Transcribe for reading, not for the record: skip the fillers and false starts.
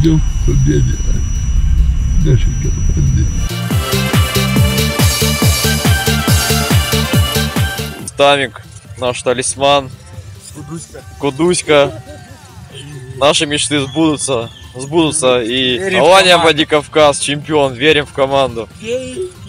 идем к победе нашей команды. Тамик, наш талисман, Кудуська. Наши мечты сбудутся и Алания Владикавказ, чемпион, верим в команду.